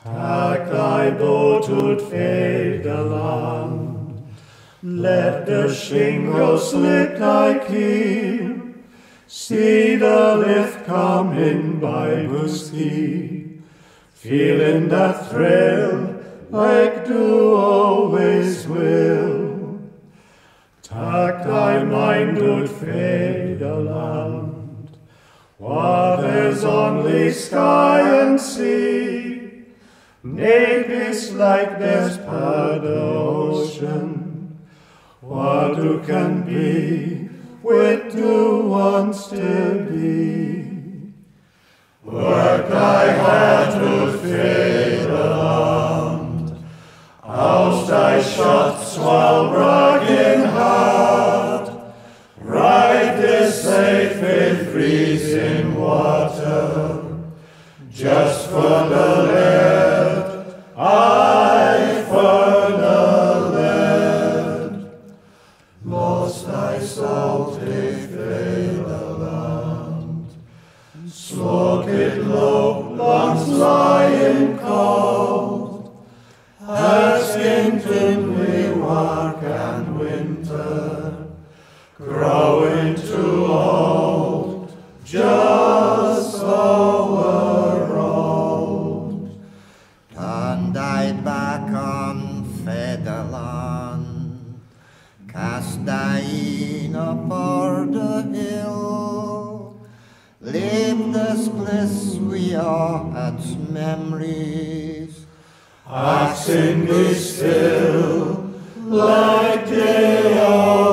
Tak thy boat ut Fædaland, let the shingle slip thy keel, see the lift come in by Buskey, feeling the thrill like do always will. Tak thy mind ut Fædaland, waters only sky and sea, nay peace like there's per the ocean, what who can be with who wants to be. Work thy heart ut Fædaland, aus thy shots while bragging hard, ride this safe in freezing water, just for the lead, aye for the lead. Lost thy salty Fædaland, smoke it low, lungs lying cold, asking dimly work and winter, growing too old, just our road. Turn thy back on Fethaland, cast thy een upon the hill, leave this bliss we are at memories, Asking be still, like day